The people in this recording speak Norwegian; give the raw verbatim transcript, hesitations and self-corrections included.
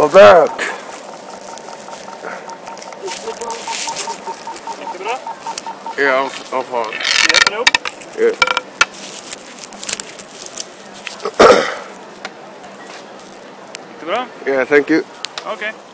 We're back. Gick det bra? Yeah, I'm, I'm fine. Hjälper du upp? Yeah. Gick det bra? Yeah, thank you. Okej. Okay.